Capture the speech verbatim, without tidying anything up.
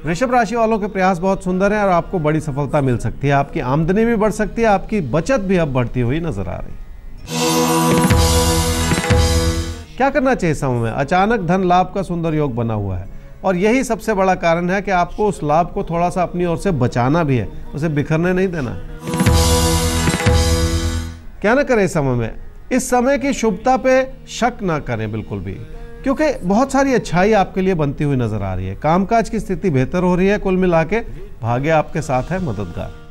वृषभ राशि वालों के प्रयास बहुत सुंदर हैं और आपको बड़ी सफलता मिल सकती है। आपकी आमदनी भी बढ़ सकती है, आपकी बचत भी अब बढ़ती हुई नजर आ रही है। क्या करना चाहिए समय में? अचानक धन लाभ का सुंदर योग बना हुआ है और यही सबसे बड़ा कारण है कि आपको उस लाभ को थोड़ा सा अपनी ओर से बचाना भी है, उसे बिखरने नहीं देना। क्या ना करें इस समय में? इस समय की शुभता पे शक ना करें बिल्कुल भी, क्योंकि बहुत सारी अच्छाई आपके लिए बनती हुई नजर आ रही है। कामकाज की स्थिति बेहतर हो रही है। कुल मिला के भाग्य आपके साथ है, मददगार।